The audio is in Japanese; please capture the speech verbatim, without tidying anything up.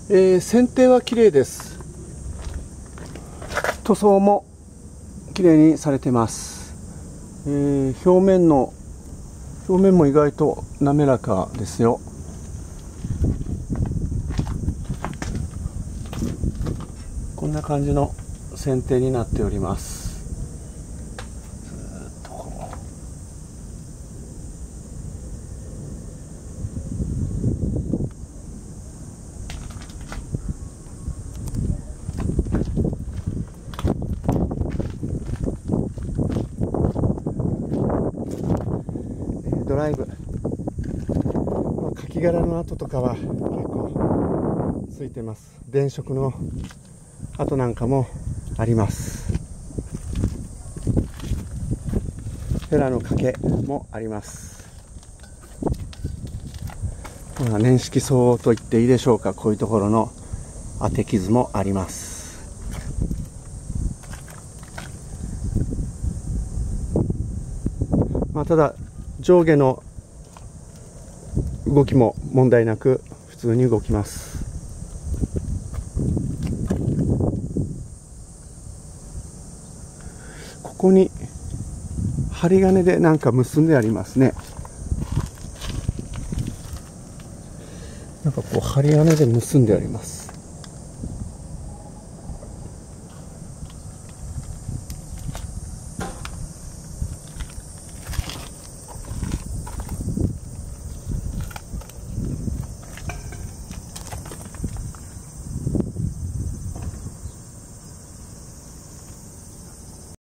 えー、剪定は綺麗です。塗装も綺麗にされてます。えー、表面の表面も意外と滑らかですよ。こんな感じの剪定になっております。ずっとこうドライブ、カキ殻の跡とかは結構ついてます。電飾の跡なんかもあります。ヘラの掛けもあります。まあ、年式層と言っていいでしょうか。こういうところの当て傷もあります。まあ、ただ上下の動きも問題なく普通に動きます。ここに針金でなんか結んでありますね。なんかこう針金で結んであります。